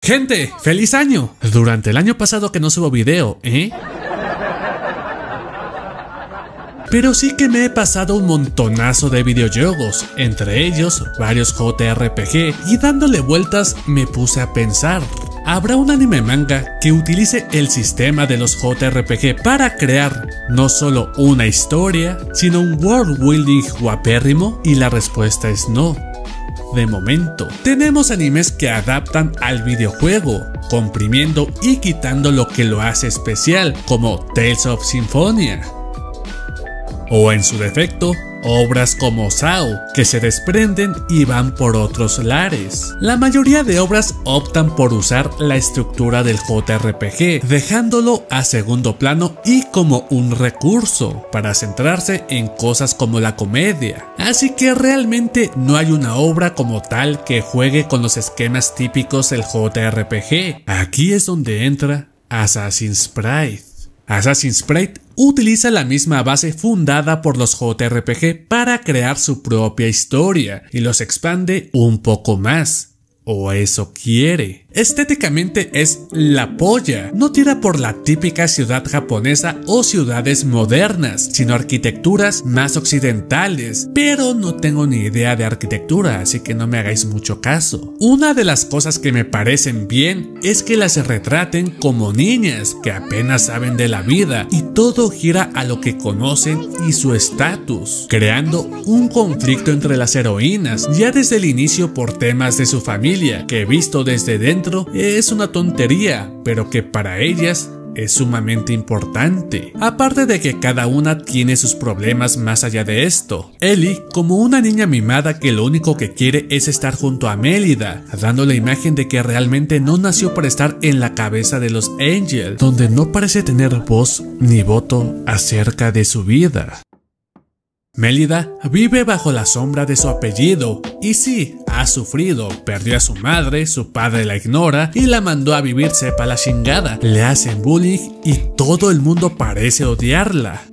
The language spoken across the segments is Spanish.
Gente, ¡feliz año! Durante el año pasado que no subo video, Pero sí que me he pasado un montonazo de videojuegos, entre ellos varios JRPG, y dándole vueltas me puse a pensar, ¿habrá un anime manga que utilice el sistema de los JRPG para crear no solo una historia, sino un world building guapérrimo? Y la respuesta es no. De momento, tenemos animes que adaptan al videojuego, comprimiendo y quitando lo que lo hace especial, como Tales of Symphonia. O en su defecto, obras como SAO, que se desprenden y van por otros lares. La mayoría de obras optan por usar la estructura del JRPG, dejándolo a segundo plano y como un recurso, para centrarse en cosas como la comedia. Así que realmente no hay una obra como tal que juegue con los esquemas típicos del JRPG. Aquí es donde entra Assassin's Creed. Assassin's Creed utiliza la misma base fundada por los JRPG para crear su propia historia y los expande un poco más. O eso quiere. Estéticamente es la polla. No tira por la típica ciudad japonesa o ciudades modernas, sino arquitecturas más occidentales. Pero no tengo ni idea de arquitectura, así que no me hagáis mucho caso. Una de las cosas que me parecen bien es que las retraten como niñas que apenas saben de la vida y todo gira a lo que conocen y su estatus, creando un conflicto entre las heroínas ya desde el inicio por temas de su familia, que visto desde dentro es una tontería, pero que para ellas es sumamente importante. Aparte de que cada una tiene sus problemas más allá de esto. Ellie como una niña mimada que lo único que quiere es estar junto a Mélida, dando la imagen de que realmente no nació para estar en la cabeza de los Angel, donde no parece tener voz ni voto acerca de su vida. Mélida vive bajo la sombra de su apellido, y sí, ha sufrido, perdió a su madre, su padre la ignora y la mandó a vivir sepa la chingada, le hacen bullying y todo el mundo parece odiarla.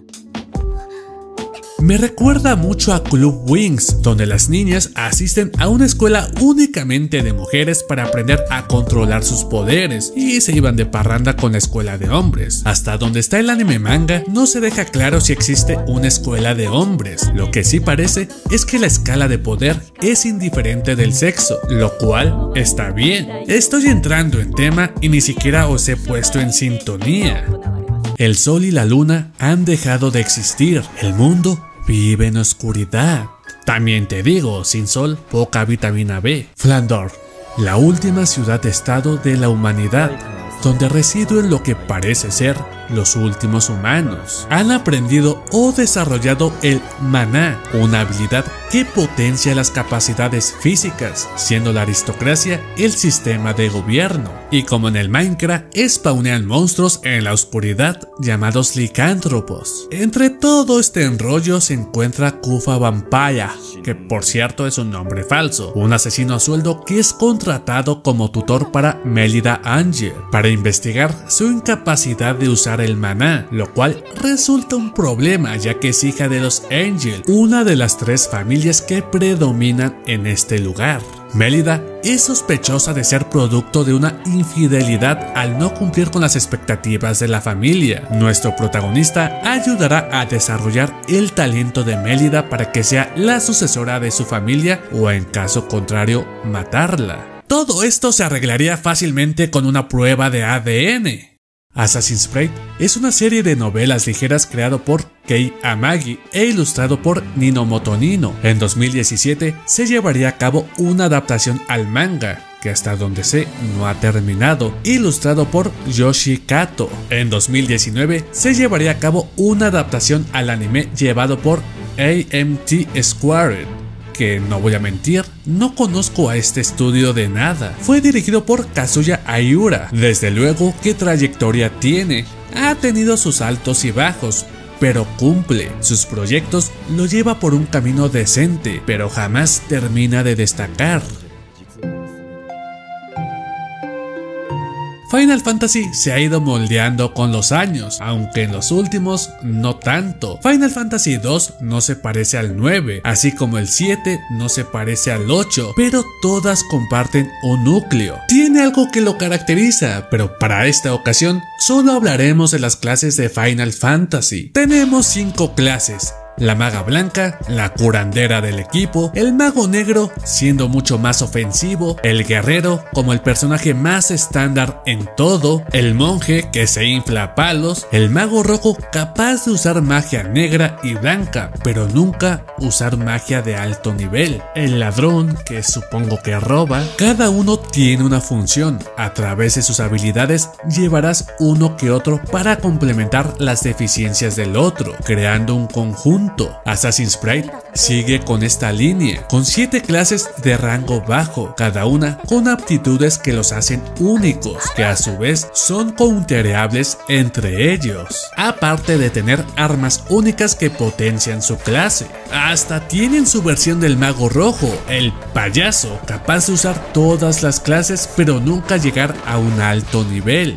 Me recuerda mucho a Club Wings, donde las niñas asisten a una escuela únicamente de mujeres para aprender a controlar sus poderes y se iban de parranda con la escuela de hombres. Hasta donde está el anime manga, no se deja claro si existe una escuela de hombres. Lo que sí parece es que la escala de poder es indiferente del sexo, lo cual está bien. Estoy entrando en tema y ni siquiera os he puesto en sintonía. El sol y la luna han dejado de existir. El mundo vive en oscuridad. También te digo, sin sol, poca vitamina B. Flandor, la última ciudad-estado de la humanidad, donde residen lo que parece ser los últimos humanos. Han aprendido o desarrollado el maná, una habilidad que potencia las capacidades físicas, siendo la aristocracia el sistema de gobierno. Y como en el Minecraft, spawnean monstruos en la oscuridad llamados licántropos. Entre todo este enrollo se encuentra Kufa Vampire, que por cierto es un nombre falso, un asesino a sueldo que es contratado como tutor para Mélida Angel, para investigar su incapacidad de usar el maná, lo cual resulta un problema ya que es hija de los Angel, una de las 3 familias que predominan en este lugar. Mélida es sospechosa de ser producto de una infidelidad al no cumplir con las expectativas de la familia. Nuestro protagonista ayudará a desarrollar el talento de Mélida para que sea la sucesora de su familia o en caso contrario matarla. Todo esto se arreglaría fácilmente con una prueba de ADN. Assassin's Creed es una serie de novelas ligeras creado por Kei Amagi e ilustrado por Nino Motonino. En 2017 se llevaría a cabo una adaptación al manga, que hasta donde sé no ha terminado, ilustrado por Yoshi Kato. En 2019 se llevaría a cabo una adaptación al anime llevado por AMT Squared, que no voy a mentir, no conozco a este estudio de nada. Fue dirigido por Kazuya Aiura. Desde luego, ¿qué trayectoria tiene? Ha tenido sus altos y bajos, pero cumple. Sus proyectos lo lleva por un camino decente, pero jamás termina de destacar. Final Fantasy se ha ido moldeando con los años, aunque en los últimos no tanto. Final Fantasy 2 no se parece al 9, así como el 7 no se parece al 8, pero todas comparten un núcleo. Tiene algo que lo caracteriza, pero para esta ocasión solo hablaremos de las clases de Final Fantasy. Tenemos 5 clases. La maga blanca, la curandera del equipo, el mago negro siendo mucho más ofensivo, el guerrero como el personaje más estándar en todo, el monje que se infla a palos, el mago rojo capaz de usar magia negra y blanca, pero nunca usar magia de alto nivel, el ladrón que supongo que roba. Cada uno tiene una función, a través de sus habilidades llevarás uno que otro para complementar las deficiencias del otro, creando un conjunto. Assassin's Creed sigue con esta línea, con 7 clases de rango bajo, cada una con aptitudes que los hacen únicos, que a su vez son countereables entre ellos, aparte de tener armas únicas que potencian su clase. Hasta tienen su versión del mago rojo, el payaso, capaz de usar todas las clases pero nunca llegar a un alto nivel.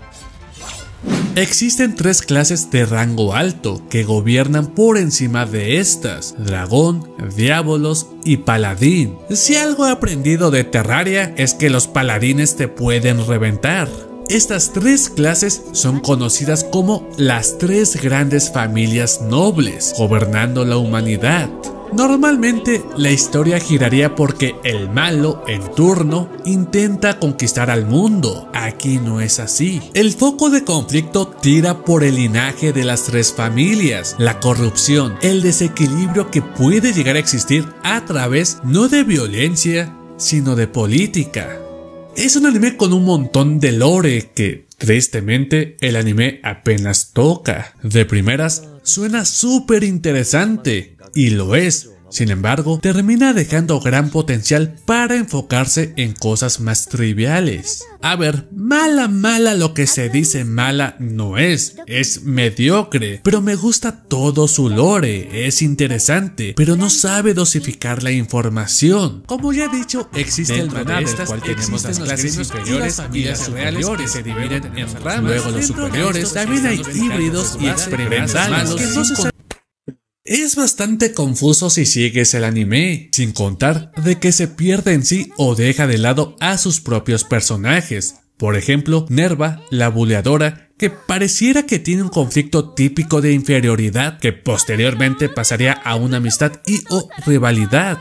Existen 3 clases de rango alto que gobiernan por encima de estas: dragón, diabolos y paladín. Si algo he aprendido de Terraria es que los paladines te pueden reventar. Estas 3 clases son conocidas como las 3 grandes familias nobles, gobernando la humanidad. Normalmente la historia giraría porque el malo en turno intenta conquistar al mundo. Aquí no es así. El foco de conflicto tira por el linaje de las 3 familias, la corrupción, el desequilibrio que puede llegar a existir a través no de violencia, sino de política. Es un anime con un montón de lore que, tristemente, el anime apenas toca. De primeras, suena súper interesante, y lo es. Sin embargo, termina dejando gran potencial para enfocarse en cosas más triviales. A ver, mala lo que se dice mala no es mediocre, pero me gusta todo su lore, es interesante, pero no sabe dosificar la información. Como ya he dicho, existe el maná del cual tenemos las clases inferiores y las superiores que se dividen en ramas. Luego los superiores, también hay híbridos y experimentales que no se saben. Es bastante confuso si sigues el anime, sin contar de que se pierde en sí o deja de lado a sus propios personajes. Por ejemplo, Nerva, la buleadora, que pareciera que tiene un conflicto típico de inferioridad que posteriormente pasaría a una amistad y o rivalidad.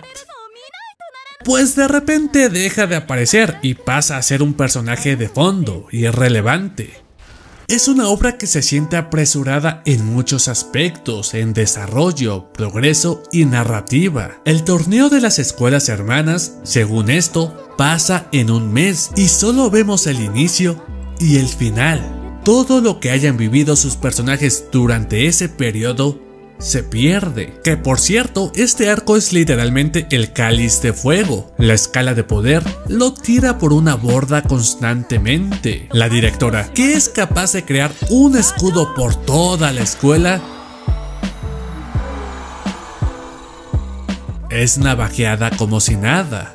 Pues de repente deja de aparecer y pasa a ser un personaje de fondo, irrelevante. Es una obra que se siente apresurada en muchos aspectos, en desarrollo, progreso y narrativa. El torneo de las escuelas hermanas, según esto, pasa en un mes y solo vemos el inicio y el final. Todo lo que hayan vivido sus personajes durante ese periodo se pierde. Que por cierto, este arco es literalmente el cáliz de fuego. La escala de poder lo tira por una borda constantemente. La directora, que es capaz de crear un escudo por toda la escuela, es navajeada como si nada.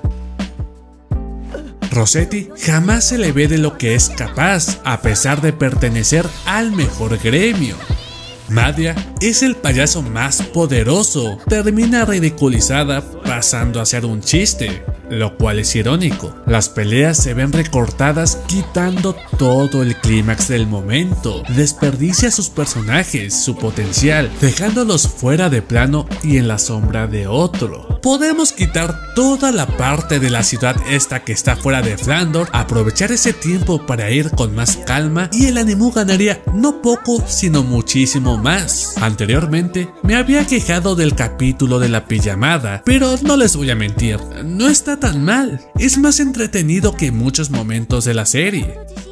Rossetti jamás se le ve de lo que es capaz, a pesar de pertenecer al mejor gremio. Madia es el payaso más poderoso, termina ridiculizada pasando a ser un chiste, lo cual es irónico. Las peleas se ven recortadas quitando todo el clímax del momento, desperdicia sus personajes, su potencial, dejándolos fuera de plano y en la sombra de otro. Podemos quitar toda la parte de la ciudad esta que está fuera de Flandor, aprovechar ese tiempo para ir con más calma y el anime ganaría no poco sino muchísimo más. Anteriormente me había quejado del capítulo de la pijamada, pero no les voy a mentir, no está tan mal, es más entretenido que muchos momentos de la serie.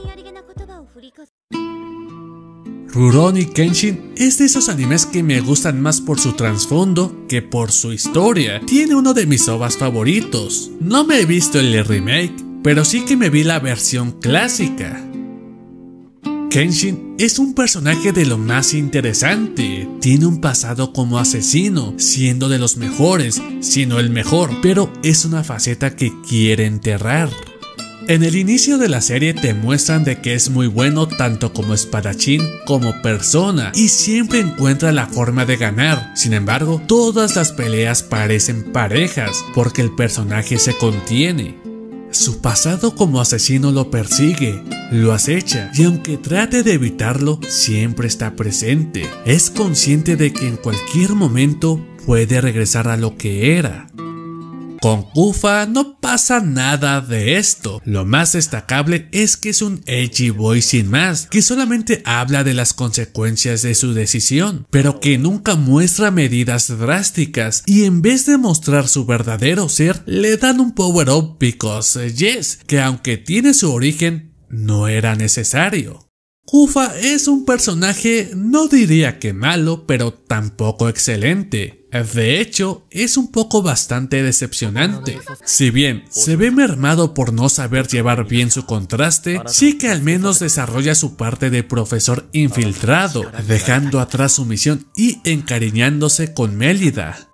Rurouni Kenshin es de esos animes que me gustan más por su trasfondo que por su historia. Tiene uno de mis OVAs favoritos. No me he visto el remake, pero sí que me vi la versión clásica. Kenshin es un personaje de lo más interesante, tiene un pasado como asesino, siendo de los mejores, sino el mejor, pero es una faceta que quiere enterrar. En el inicio de la serie te muestran de que es muy bueno tanto como espadachín como persona y siempre encuentra la forma de ganar. Sin embargo, todas las peleas parecen parejas porque el personaje se contiene. Su pasado como asesino lo persigue, lo acecha y aunque trate de evitarlo, siempre está presente. Es consciente de que en cualquier momento puede regresar a lo que era. Con Kufa no pasa nada de esto. Lo más destacable es que es un edgy boy sin más, que solamente habla de las consecuencias de su decisión, pero que nunca muestra medidas drásticas y en vez de mostrar su verdadero ser, le dan un power up because yes, que aunque tiene su origen, no era necesario. Kufa es un personaje, no diría que malo, pero tampoco excelente. De hecho, es un poco bastante decepcionante. Si bien se ve mermado por no saber llevar bien su contraste, sí que al menos desarrolla su parte de profesor infiltrado, dejando atrás su misión y encariñándose con Mélida.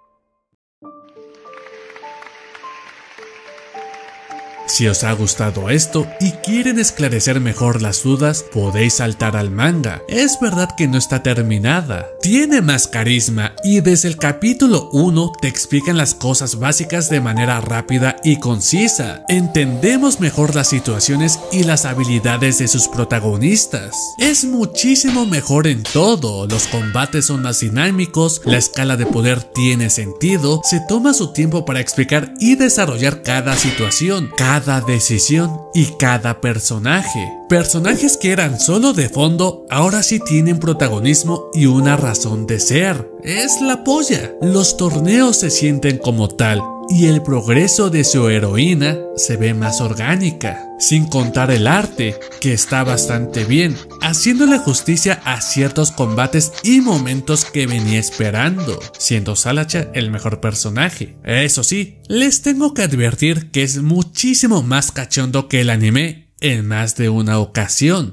Si os ha gustado esto y quieren esclarecer mejor las dudas, podéis saltar al manga. Es verdad que no está terminada. Tiene más carisma y desde el capítulo 1 te explican las cosas básicas de manera rápida y concisa. Entendemos mejor las situaciones y las habilidades de sus protagonistas. Es muchísimo mejor en todo. Los combates son más dinámicos, la escala de poder tiene sentido, se toma su tiempo para explicar y desarrollar cada situación, cada decisión y cada personaje. Personajes que eran solo de fondo, ahora sí tienen protagonismo y una razón de ser. Es la polla. Los torneos se sienten como tal y el progreso de su heroína se ve más orgánica. Sin contar el arte, que está bastante bien, haciéndole justicia a ciertos combates y momentos que venía esperando, siendo Salacha el mejor personaje. Eso sí, les tengo que advertir que es muchísimo más cachondo que el anime en más de una ocasión.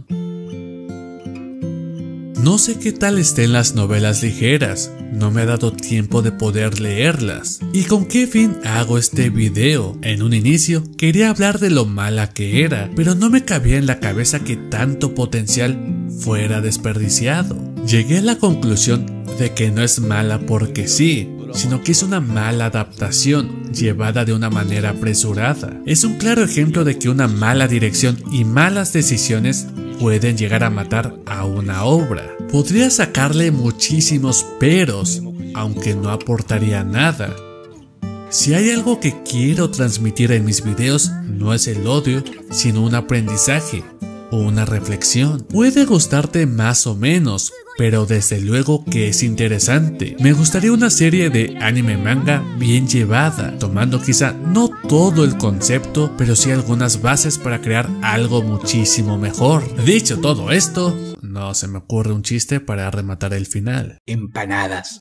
No sé qué tal estén las novelas ligeras, no me ha dado tiempo de poder leerlas. ¿Y con qué fin hago este video? En un inicio quería hablar de lo mala que era, pero no me cabía en la cabeza que tanto potencial fuera desperdiciado. Llegué a la conclusión de que no es mala porque sí, sino que es una mala adaptación, llevada de una manera apresurada. Es un claro ejemplo de que una mala dirección y malas decisiones pueden llegar a matar a una obra. Podría sacarle muchísimos peros, aunque no aportaría nada. Si hay algo que quiero transmitir en mis videos, no es el odio, sino un aprendizaje o una reflexión. Puede gustarte más o menos, pero desde luego que es interesante. Me gustaría una serie de anime manga bien llevada, tomando quizá no todo el concepto, pero sí algunas bases para crear algo muchísimo mejor. Dicho todo esto, no se me ocurre un chiste para rematar el final. Empanadas.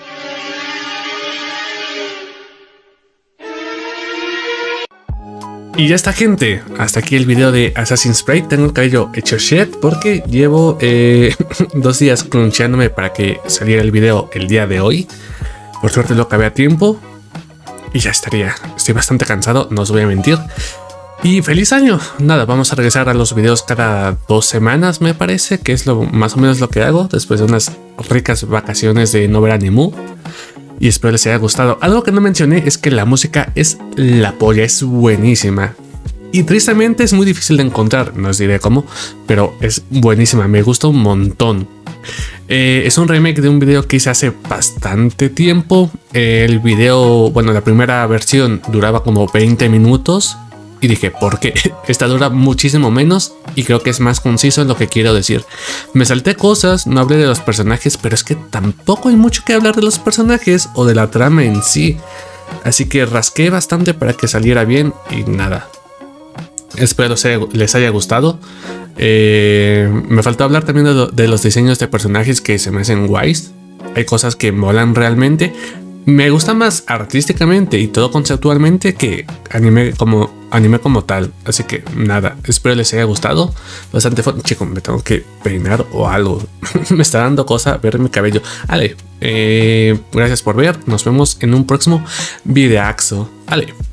Y ya está, gente, hasta aquí el video de Assassin's Creed. Tengo el cabello hecho shit porque llevo 2 días crunchándome para que saliera el video el día de hoy. Por suerte lo acabé a tiempo y ya estaría. Estoy bastante cansado, no os voy a mentir. Y feliz año. Nada, vamos a regresar a los videos cada 2 semanas, me parece, que es más o menos lo que hago después de unas ricas vacaciones de no ver anime. Y espero les haya gustado. Algo que no mencioné es que la música es la polla, es buenísima. Y tristemente es muy difícil de encontrar, no os diré cómo, pero es buenísima, me gusta un montón. Es un remake de un video que hice hace bastante tiempo. El video, bueno, la primera versión duraba como 20 minutos. Y dije, ¿por qué? Esta dura muchísimo menos y creo que es más conciso en lo que quiero decir. Me salté cosas, no hablé de los personajes, pero es que tampoco hay mucho que hablar de los personajes o de la trama en sí. Así que rasqué bastante para que saliera bien y nada. Espero les haya gustado. Me faltó hablar también de los diseños de personajes que se me hacen guays. Hay cosas que molan realmente. Me gusta más artísticamente y todo conceptualmente que anime como tal. Así que nada, espero les haya gustado. Bastante fun. Chico, me tengo que peinar o algo. Me está dando cosa ver mi cabello. Vale, gracias por ver. Nos vemos en un próximo videaxo. Vale.